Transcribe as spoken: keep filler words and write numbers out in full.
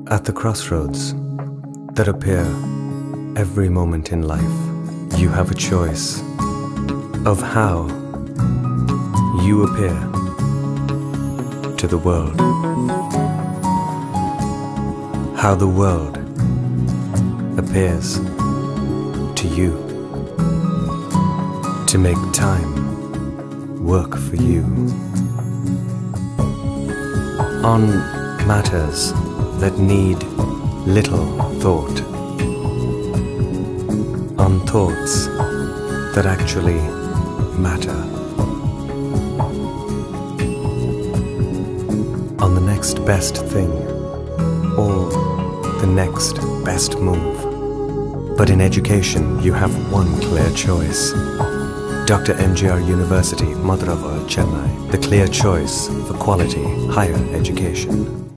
At the crossroads that appear every moment in life, you have a choice of how you appear to the world, how the world appears to you, to make time work for you on matters that need little thought, on thoughts that actually matter, on the next best thing or the next best move. But in education, you have one clear choice. Doctor M G R University, Maduravoyal, Chennai, the clear choice for quality higher education.